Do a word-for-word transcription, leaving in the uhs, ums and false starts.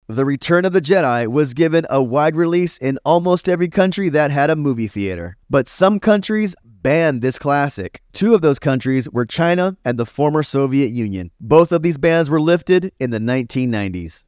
The Return of the Jedi was given a wide release in almost every country that had a movie theater. But some countries banned this classic. Two of those countries were China and the former Soviet Union. Both of these bans were lifted in the nineteen nineties.